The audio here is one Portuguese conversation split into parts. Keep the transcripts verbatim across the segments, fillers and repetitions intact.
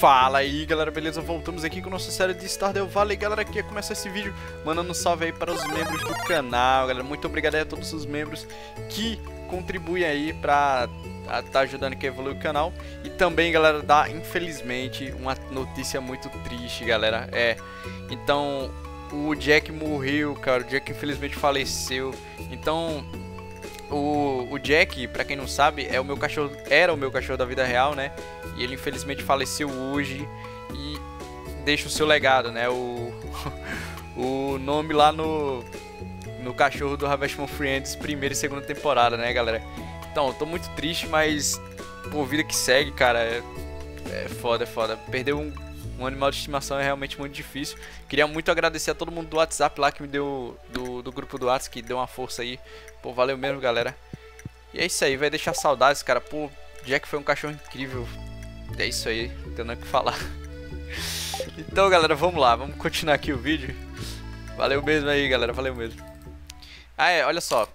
Fala aí galera, beleza? Voltamos aqui com nossa série de Stardew Valley. Galera, aqui começa esse vídeo mandando um salve aí para os membros do canal. Galera, muito obrigado aí a todos os membros que contribuem aí pra tá ajudando aqui a evoluir o canal. E também, galera, dá infelizmente uma notícia muito triste, galera. É, então o Jack morreu, cara. O Jack infelizmente faleceu. Então o, o Jack, pra quem não sabe, é o meu cachorro, era o meu cachorro da vida real, né? E ele infelizmente faleceu hoje e deixa o seu legado, né? O, o nome lá no, no cachorro do Harvest Moon Friends, primeira e segunda temporada, né, galera? Então, eu tô muito triste, mas por vida que segue, cara, é, é foda, é foda. Perder um, um animal de estimação é realmente muito difícil. Queria muito agradecer a todo mundo do WhatsApp lá que me deu, do, do grupo do WhatsApp, que deu uma força aí. Pô, valeu mesmo, galera. E é isso aí, vai deixar saudades, cara. Pô, Jack foi um cachorro incrível. É isso aí, não tenho nem o que falar. Então, galera, vamos lá, vamos continuar aqui o vídeo. Valeu mesmo aí, galera, valeu mesmo. Ah, é, olha só.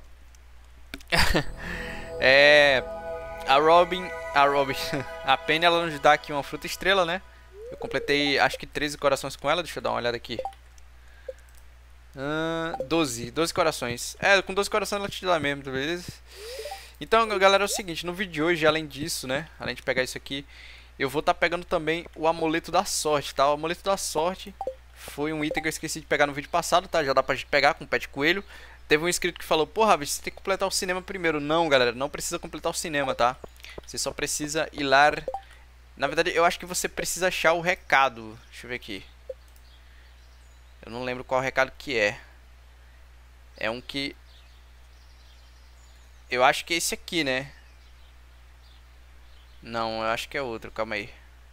É, a Robin, a Robin, a Penny, ela nos dá aqui uma fruta estrela, né? Eu completei, acho que treze corações com ela, deixa eu dar uma olhada aqui. uh, doze, doze corações. É, com doze corações ela te dá mesmo, beleza? Então, galera, é o seguinte, no vídeo de hoje, além disso, né? Além de pegar isso aqui, eu vou estar tá pegando também o amuleto da sorte, tá? O amuleto da sorte foi um item que eu esqueci de pegar no vídeo passado, tá? Já dá pra gente pegar com o pé de coelho. Teve um inscrito que falou, porra, você tem que completar o cinema primeiro. Não, galera, não precisa completar o cinema, tá? Você só precisa ir lá... Na verdade, eu acho que você precisa achar o recado. Deixa eu ver aqui. Eu não lembro qual recado que é. É um que... Eu acho que é esse aqui, né? Não, eu acho que é outro, calma aí.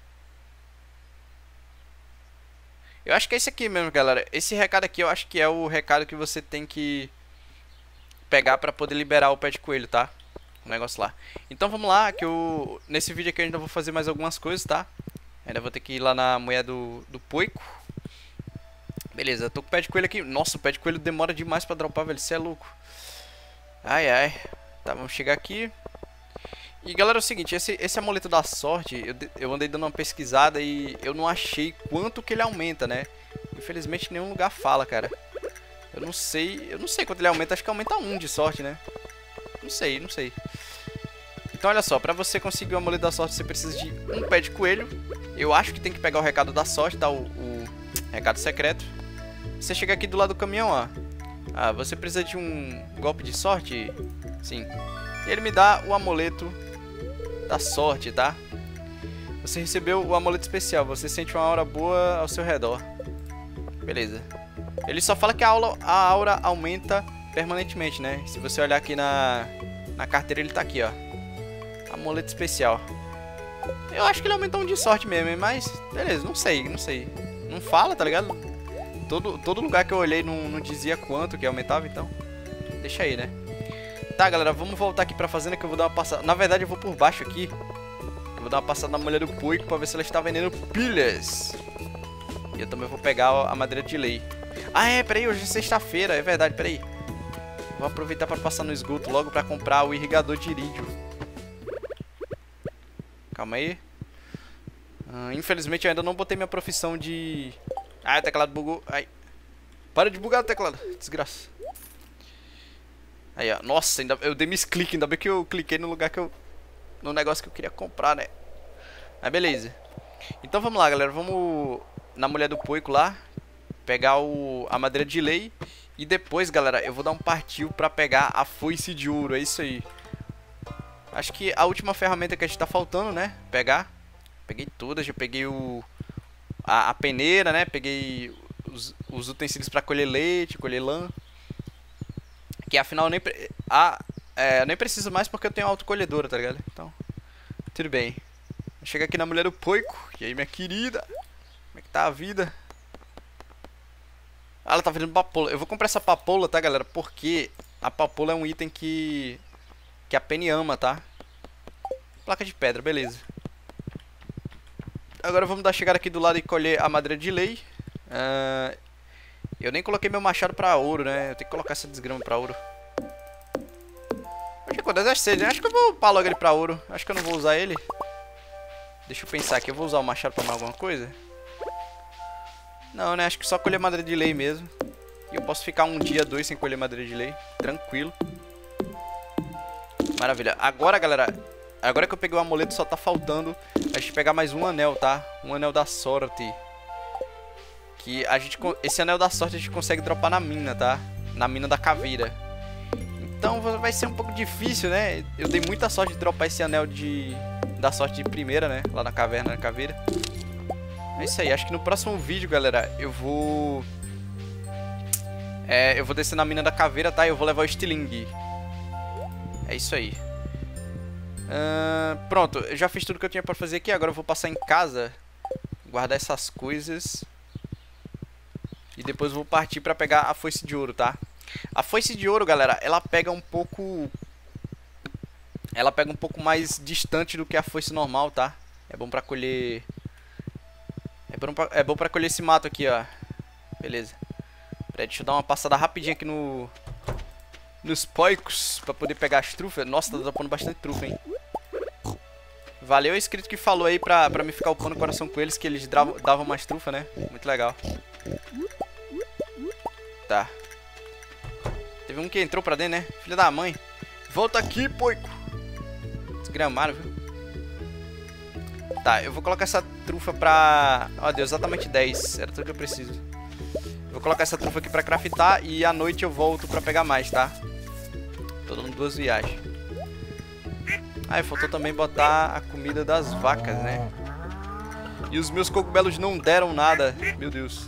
Eu acho que é esse aqui mesmo, galera. Esse recado aqui eu acho que é o recado que você tem que pegar pra poder liberar o pé de coelho, tá? O negócio lá. Então vamos lá, que eu... Nesse vídeo aqui eu ainda vou fazer mais algumas coisas, tá? Ainda vou ter que ir lá na mulher do, do Poico. Beleza, eu tô com o pé de coelho aqui. Nossa, o pé de coelho demora demais pra dropar, velho. Você é louco. Ai, ai. Tá, vamos chegar aqui. E galera, é o seguinte, esse, esse amuleto da sorte, eu, eu andei dando uma pesquisada e eu não achei quanto que ele aumenta, né? Infelizmente nenhum lugar fala, cara. Eu não sei, eu não sei quanto ele aumenta, acho que aumenta um de sorte, né? Não sei, não sei. Então olha só, pra você conseguir o amuleto da sorte você precisa de um pé de coelho. Eu acho que tem que pegar o recado da sorte, tá? O, o recado secreto. Você chega aqui do lado do caminhão, ó. Ah, você precisa de um golpe de sorte? Sim. Ele me dá o amuleto da sorte, tá? Você recebeu o amuleto especial. Você sente uma aura boa ao seu redor. Beleza. Ele só fala que a, aula, a aura aumenta permanentemente, né? Se você olhar aqui na, na carteira, ele tá aqui, ó. Amuleto especial. Eu acho que ele aumenta um de sorte mesmo, hein? Mas, beleza, não sei, não sei. Não fala, tá ligado? Todo, todo lugar que eu olhei não, não dizia quanto que aumentava, então deixa aí, né? Tá, galera, vamos voltar aqui pra fazenda que eu vou dar uma passada. Na verdade, eu vou por baixo aqui. Eu vou dar uma passada na mulher do Poico pra ver se ela está vendendo pilhas. E eu também vou pegar a madeira de lei. Ah, é, peraí, hoje é sexta-feira, é verdade, peraí. Vou aproveitar pra passar no esgoto logo pra comprar o irrigador de irídio. Calma aí. Ah, infelizmente, eu ainda não botei minha profissão de... Ah, o teclado bugou. Ai. Para de bugar o teclado, desgraça. Aí, ó. Nossa, ainda, eu dei misclick, ainda bem que eu cliquei no lugar que eu... No negócio que eu queria comprar, né? Aí, beleza. Então, vamos lá, galera. Vamos na mulher do Poico lá. Pegar o, a madeira de lei. E depois, galera, eu vou dar um partiu pra pegar a foice de ouro. É isso aí. Acho que a última ferramenta que a gente tá faltando, né? Pegar. Peguei todas. Já peguei o... A, a peneira, né? Peguei os, os utensílios pra colher leite, colher lã. Que afinal eu nem, ah, é, eu nem preciso mais porque eu tenho autocolhedora, tá ligado? Então, tudo bem. Chega aqui na mulher do Poico. E aí, minha querida? Como é que tá a vida? Ah, ela tá vendendo papoula. Eu vou comprar essa papoula, tá, galera? Porque a papoula é um item que que a Penny ama, tá? Placa de pedra, beleza. Agora vamos dar chegada aqui do lado e colher a madeira de lei. Uh, eu nem coloquei meu machado pra ouro, né? Eu tenho que colocar essa desgrama pra ouro. Acho que quando é cedo, né? Acho que eu vou upar logo ele pra ouro. Acho que eu não vou usar ele. Deixa eu pensar aqui. Eu vou usar o machado pra mais alguma coisa? Não, né? Acho que só colher madeira de lei mesmo. E eu posso ficar um dia, dois sem colher madeira de lei. Tranquilo. Maravilha. Agora, galera... Agora que eu peguei o amuleto, só tá faltando a gente pegar mais um anel, tá? Um anel da sorte. Que a gente... Esse anel da sorte a gente consegue dropar na mina, tá? Na mina da caveira. Então vai ser um pouco difícil, né? Eu dei muita sorte de dropar esse anel de... da sorte de primeira, né? Lá na caverna da caveira. É isso aí. Acho que no próximo vídeo, galera, eu vou... É, eu vou descer na mina da caveira, tá? Eu vou levar o estilingue. É isso aí. Uh, pronto, eu já fiz tudo que eu tinha pra fazer aqui. Agora eu vou passar em casa, guardar essas coisas. E depois eu vou partir pra pegar a foice de ouro, tá? A foice de ouro, galera, ela pega um pouco... Ela pega um pouco mais distante do que a foice normal, tá? É bom pra colher... É bom pra, é bom pra colher esse mato aqui, ó. Beleza. Peraí, deixa eu dar uma passada rapidinho aqui no... Nos poicos, pra poder pegar as trufas. Nossa, tá dropando bastante trufa, hein? Valeu o inscrito que falou aí pra, pra me ficar upando o coração com eles, que eles davam, davam mais trufa, né? Muito legal. Tá. Teve um que entrou pra dentro, né? Filha da mãe. Volta aqui, poico. Desgramaram, viu? Tá, eu vou colocar essa trufa pra... Ó, deu exatamente dez. Era tudo que eu preciso. Vou colocar essa trufa aqui pra craftar e à noite eu volto pra pegar mais, tá? Tô dando duas viagens. Ah, e faltou também botar a comida das vacas, né? E os meus cogumelos não deram nada. Meu Deus.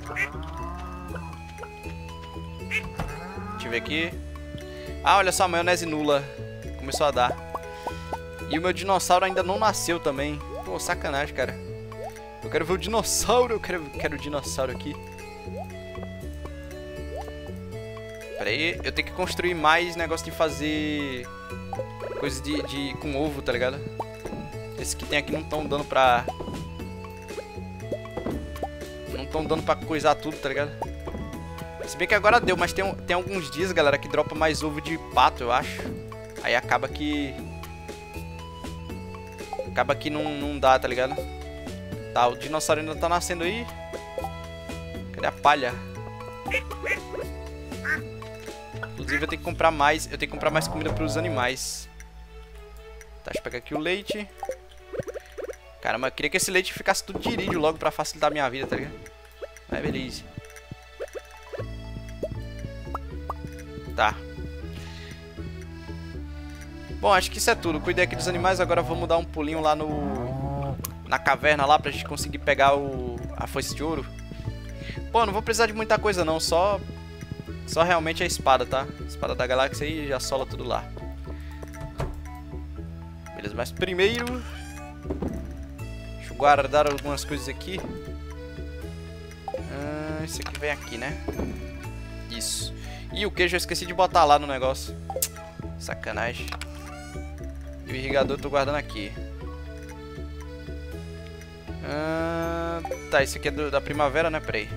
Deixa eu ver aqui. Ah, olha só, a maionese nula. Começou a dar. E o meu dinossauro ainda não nasceu também. Pô, sacanagem, cara. Eu quero ver o dinossauro. Eu quero, quero o dinossauro aqui. Pera aí, eu tenho que construir mais negócio de fazer coisa de, de com ovo, tá ligado? Esses que tem aqui não estão dando pra... Não estão dando pra coisar tudo, tá ligado? Se bem que agora deu, mas tem, tem alguns dias, galera, que dropa mais ovo de pato, eu acho. Aí acaba que... Acaba que não, não dá, tá ligado? Tá, o dinossauro ainda tá nascendo aí. Cadê a palha? Inclusive eu tenho que comprar mais. Eu tenho que comprar mais comida para os animais. Tá, deixa eu pegar aqui o leite. Caramba, eu queria que esse leite ficasse tudo de irídio logo pra facilitar a minha vida, tá ligado? Mas beleza. Tá. Bom, acho que isso é tudo. Cuidei aqui dos animais. Agora vamos dar um pulinho lá no... Na caverna lá pra gente conseguir pegar o... a foice de ouro. Pô, não vou precisar de muita coisa não. Só... Só realmente a espada, tá? Espada da galáxia aí, já sola tudo lá. Beleza, mas primeiro... Deixa eu guardar algumas coisas aqui. Ah, esse aqui vem aqui, né? Isso. E o queijo eu esqueci de botar lá no negócio. Sacanagem. E o irrigador eu tô guardando aqui. Ah, tá, esse aqui é do, da primavera, né? Peraí.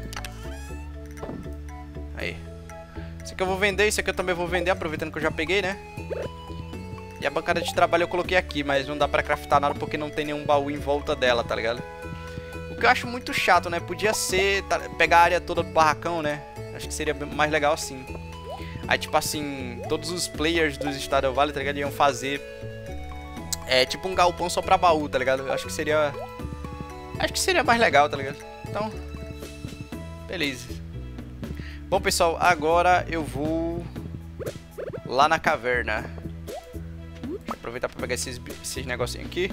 Aí. Esse aqui eu vou vender, esse aqui eu também vou vender, aproveitando que eu já peguei, né? E a bancada de trabalho eu coloquei aqui, mas não dá pra craftar nada porque não tem nenhum baú em volta dela, tá ligado? O que eu acho muito chato, né? Podia ser tá, pegar a área toda do barracão, né? Acho que seria mais legal assim. Aí, tipo assim, todos os players do Stardew Valley, tá ligado? Iam fazer... É, tipo um galpão só pra baú, tá ligado? Eu acho que seria... Acho que seria mais legal, tá ligado? Então... Beleza. Bom, pessoal, agora eu vou lá na caverna. Deixa eu aproveitar para pegar esses, esses negocinhos aqui.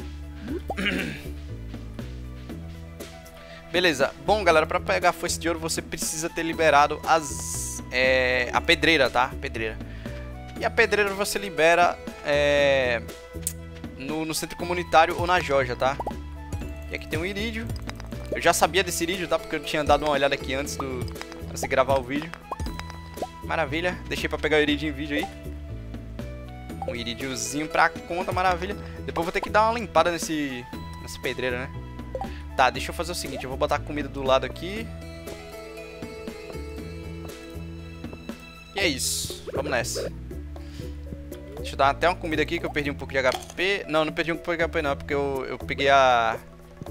Beleza. Bom, galera, para pegar a foice de ouro você precisa ter liberado as, é, a pedreira, tá? Pedreira. E a pedreira você libera é, no, no centro comunitário ou na Georgia, tá? E aqui tem um irídio. Eu já sabia desse irídio, tá? Porque eu tinha dado uma olhada aqui antes do... Antes de gravar o vídeo. Maravilha. Deixei pra pegar o irídio em vídeo aí. Um irídiozinho pra conta, maravilha. Depois vou ter que dar uma limpada nesse... Nessa pedreira, né? Tá, deixa eu fazer o seguinte. Eu vou botar a comida do lado aqui. E é isso. Vamos nessa. Deixa eu dar até uma comida aqui que eu perdi um pouco de H P. Não, não perdi um pouco de H P não. É porque eu, eu peguei a...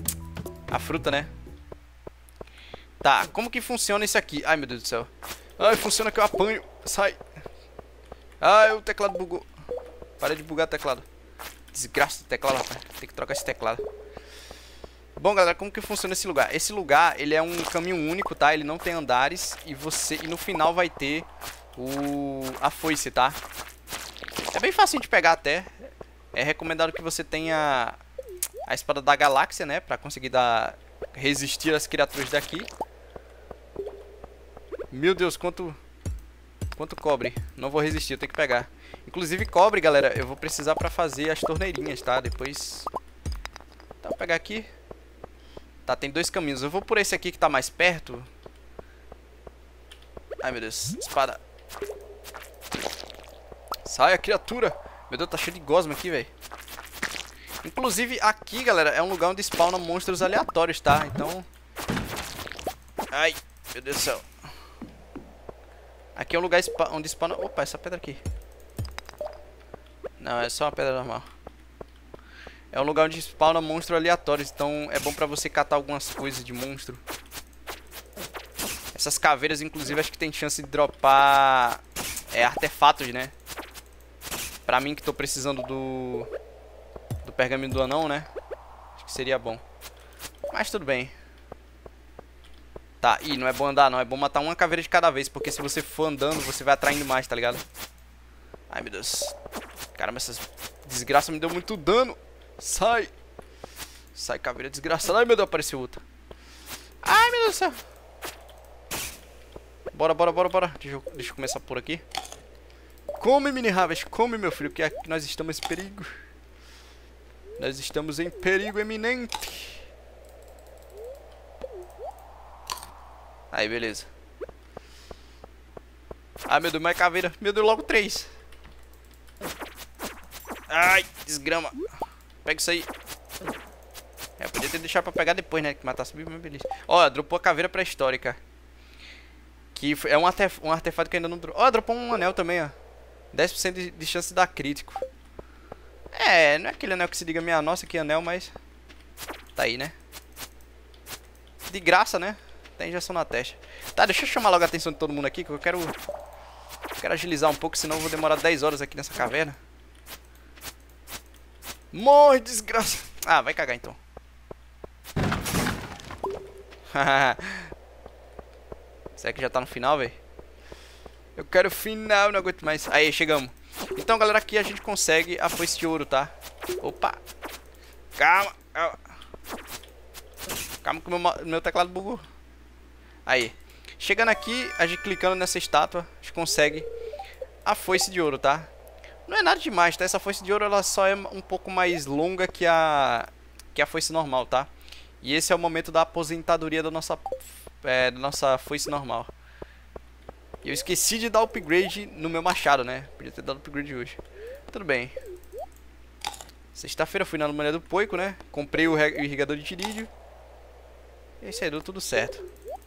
A fruta, né? Tá, como que funciona isso aqui? Ai, meu Deus do céu. Ai, funciona que eu apanho. Sai. Ai, o teclado bugou. Parei de bugar o teclado. Desgraça do teclado, rapaz. Tem que trocar esse teclado. Bom, galera, como que funciona esse lugar? Esse lugar, ele é um caminho único, tá? Ele não tem andares. E você e no final vai ter o a foice, tá? É bem fácil de pegar até. É recomendado que você tenha a espada da galáxia, né? Pra conseguir dar... resistir às criaturas daqui. Meu Deus, quanto... Quanto cobre. Não vou resistir, eu tenho que pegar. Inclusive cobre, galera, eu vou precisar pra fazer as torneirinhas, tá? Depois... Tá, vou pegar aqui. Tá, tem dois caminhos. Eu vou por esse aqui que tá mais perto. Ai, meu Deus. Espada. Sai, a criatura. Meu Deus, tá cheio de gosma aqui, velho. Inclusive, aqui, galera, é um lugar onde spawnam monstros aleatórios, tá? Então... Ai, meu Deus do céu. Aqui é um lugar spa onde spawna... Opa, essa pedra aqui. Não, é só uma pedra normal. É um lugar onde spawna monstros aleatórios. Então é bom pra você catar algumas coisas de monstro. Essas caveiras, inclusive, acho que tem chance de dropar... É, artefatos, né? Pra mim que tô precisando do... Do pergaminho do anão, né? Acho que seria bom. Mas tudo bem. Tá, ih, não é bom andar não. É bom matar uma caveira de cada vez. Porque se você for andando, você vai atraindo mais, tá ligado? Ai, meu Deus. Caramba, essas desgraças me deu muito dano. Sai. Sai, caveira desgraçada. Ai, meu Deus, apareceu outra. Ai, meu Deus do céu. Bora, bora, bora, bora. Deixa eu, deixa eu começar por aqui. Come, mini harvest. Come, meu filho, que aqui nós estamos em perigo. Nós estamos em perigo eminente. Aí, beleza. Ai, meu Deus, mais caveira. Meu Deus, logo três. Ai, desgrama. Pega isso aí. É, podia ter deixado pra pegar depois, né? Que matasse o bicho, mas beleza. Ó, dropou a caveira pré-histórica. Que é um, artef um artefato que ainda não dropou. Ó, dropou um anel também, ó. dez por cento de, de chance de dar crítico. É, não é aquele anel que se diga minha nossa, que anel, mas... Tá aí, né? De graça, né? Tem injeção na testa. Tá, deixa eu chamar logo a atenção de todo mundo aqui, que eu quero... Eu quero agilizar um pouco, senão eu vou demorar dez horas aqui nessa caverna. Morre, desgraça. Ah, vai cagar então. Será que já tá no final, velho? Eu quero o final, não aguento mais. Aí, chegamos. Então, galera, aqui a gente consegue a foice de ouro, tá? Opa. Calma, calma. Calma que o meu, meu teclado bugou. Aí. Chegando aqui, a gente clicando nessa estátua, a gente consegue a foice de ouro, tá? Não é nada demais, tá? Essa foice de ouro, ela só é um pouco mais longa que a que a foice normal, tá? E esse é o momento da aposentadoria da nossa, é, da nossa foice normal. E eu esqueci de dar upgrade no meu machado, né? Podia ter dado upgrade hoje. Tudo bem. Sexta-feira fui na manhã do Poico, né? Comprei o irrigador de tirídeo. E isso aí, deu tudo certo.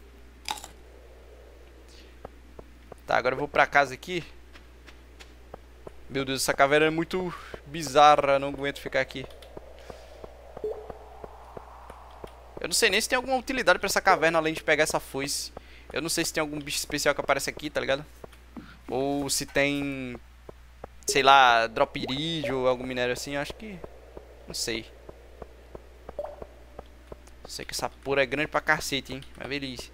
Tá, agora eu vou pra casa aqui. Meu Deus, essa caverna é muito bizarra. Não aguento ficar aqui. Eu não sei nem se tem alguma utilidade pra essa caverna além de pegar essa foice. Eu não sei se tem algum bicho especial que aparece aqui, tá ligado? Ou se tem... Sei lá, drop irídio ou algum minério assim. Eu acho que... Não sei. Sei que essa porra é grande pra cacete, hein? Mas beleza.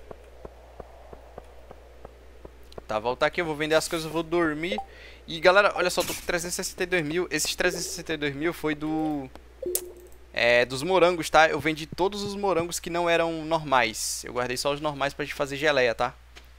Tá, voltar aqui, eu vou vender as coisas, eu vou dormir. E galera, olha só, tô com trezentos e sessenta e dois mil. Esses trezentos e sessenta e dois mil foi do... É, dos morangos, tá? Eu vendi todos os morangos que não eram normais. Eu guardei só os normais pra gente fazer geleia, tá?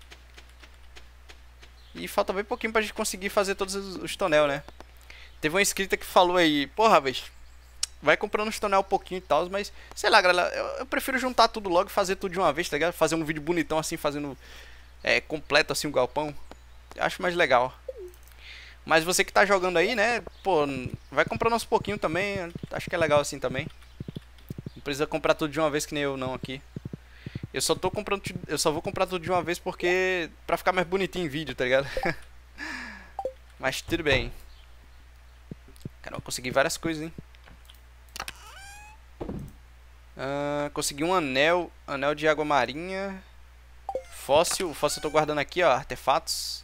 E falta bem pouquinho pra gente conseguir fazer todos os, os tonel, né? Teve uma inscrita que falou aí, porra, velho, vai comprando os tonel um pouquinho e tal, mas... Sei lá, galera, eu, eu prefiro juntar tudo logo e fazer tudo de uma vez, tá ligado? Fazer um vídeo bonitão assim, fazendo... É, completo assim, o galpão. Eu acho mais legal. Mas você que tá jogando aí, né? Pô, vai comprando aos pouquinho também. Acho que é legal assim também. Não precisa comprar tudo de uma vez que nem eu não aqui. Eu só tô comprando... Eu só vou comprar tudo de uma vez porque... Pra ficar mais bonitinho em vídeo, tá ligado? Mas tudo bem. Cara, eu consegui várias coisas, hein? Uh, consegui um anel. Anel de água marinha. Fóssil. O fóssil eu tô guardando aqui, ó. Artefatos.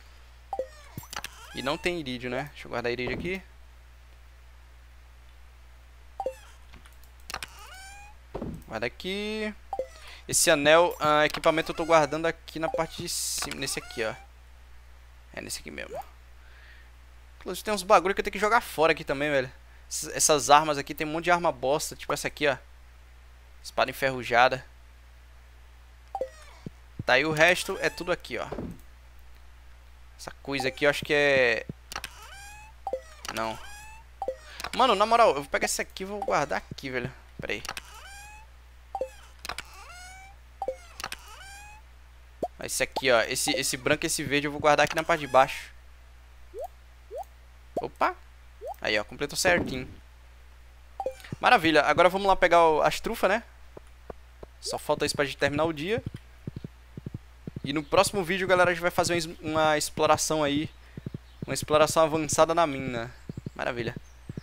E não tem irídio, né? Deixa eu guardar irídio aqui. Guarda aqui. Esse anel, uh, equipamento eu tô guardando aqui na parte de cima. Nesse aqui, ó. É nesse aqui mesmo. Inclusive tem uns bagulho que eu tenho que jogar fora aqui também, velho. Essas armas aqui, tem um monte de arma bosta. Tipo essa aqui, ó. Espada enferrujada. Tá, e o resto é tudo aqui, ó. Essa coisa aqui eu acho que é... Não. Mano, na moral, eu vou pegar esse aqui e vou guardar aqui, velho. Pera aí. Esse aqui, ó. Esse, esse branco e esse verde eu vou guardar aqui na parte de baixo. Opa. Aí, ó. Completou certinho. Maravilha. Agora vamos lá pegar o, as trufas, né? Só falta isso pra gente terminar o dia. E no próximo vídeo, galera, a gente vai fazer uma exploração aí. Uma exploração avançada na mina. Maravilha.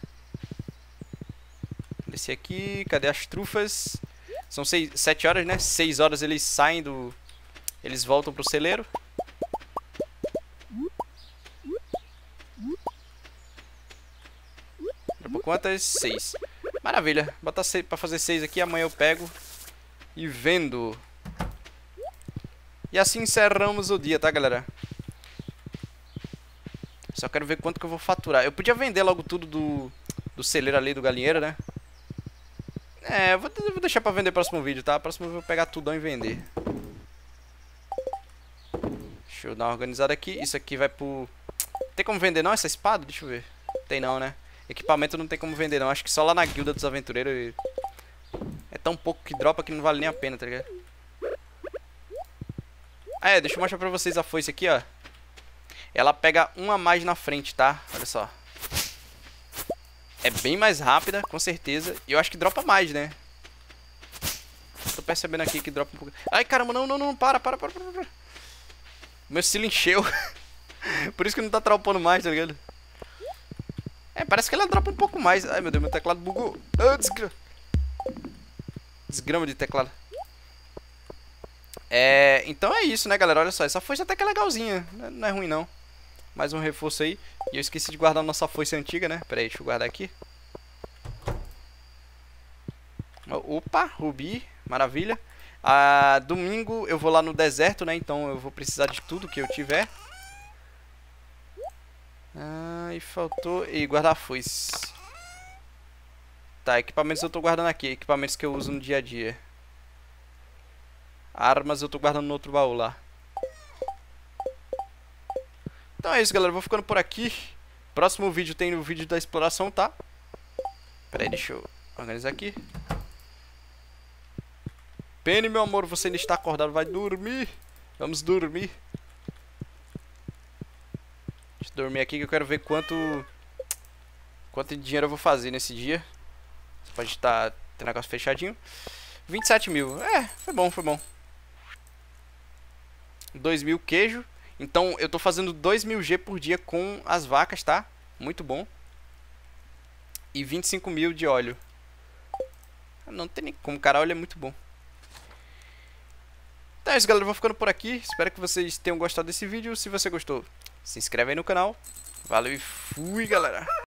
Descer aqui. Cadê as trufas? São seis, sete horas, né? seis horas eles saem do... Eles voltam pro celeiro. Por quantas? seis. Maravilha. Botar pra fazer seis aqui. Amanhã eu pego e vendo. E assim encerramos o dia, tá, galera? Só quero ver quanto que eu vou faturar. Eu podia vender logo tudo do, do celeiro ali, do galinheiro, né? É, eu vou, eu vou deixar pra vender no próximo vídeo, tá? Próximo eu vou pegar tudão e vender. Deixa eu dar uma organizada aqui. Isso aqui vai pro... Tem como vender não essa espada? Deixa eu ver. Tem não, né? Equipamento não tem como vender não. Acho que só lá na guilda dos aventureiros. E... É tão pouco que dropa que não vale nem a pena, tá ligado? Ah, é. Deixa eu mostrar pra vocês a foice aqui, ó. Ela pega um a mais na frente, tá? Olha só. É bem mais rápida, com certeza. E eu acho que dropa mais, né? Tô percebendo aqui que dropa um pouco. Ai, caramba, não, não, não. Para, para, para, para. Meu cílio encheu. Por isso que não tá dropando mais, tá ligado? É, parece que ela dropa um pouco mais. Ai, meu Deus, meu teclado bugou. Ah, desgra... Desgrama de teclado. É, então é isso, né, galera? Olha só, essa foice até que é legalzinha. Não é ruim, não. Mais um reforço aí. E eu esqueci de guardar a nossa foice antiga, né? Pera aí, deixa eu guardar aqui. Opa, rubi. Maravilha. Ah, domingo eu vou lá no deserto, né? Então eu vou precisar de tudo que eu tiver. Ah, e faltou... E guardar a foice. Tá, equipamentos eu tô guardando aqui. Equipamentos que eu uso no dia a dia. Armas eu tô guardando no outro baú lá. Então é isso, galera. Eu vou ficando por aqui. Próximo vídeo tem o vídeo da exploração, tá? Pera aí, deixa eu organizar aqui. Penny, meu amor, você ainda está acordado. Vai dormir. Vamos dormir. Deixa eu dormir aqui que eu quero ver quanto... Quanto de dinheiro eu vou fazer nesse dia. Você pode estar... Tem negócio fechadinho. vinte e sete mil. É, foi bom, foi bom. dois mil queijo. Então eu tô fazendo dois mil G por dia com as vacas, tá? Muito bom. E vinte e cinco mil de óleo. Não tem nem como, cara, óleo é muito bom. Então é isso, galera, eu vou ficando por aqui. Espero que vocês tenham gostado desse vídeo. Se você gostou, se inscreve aí no canal. Valeu e fui, galera.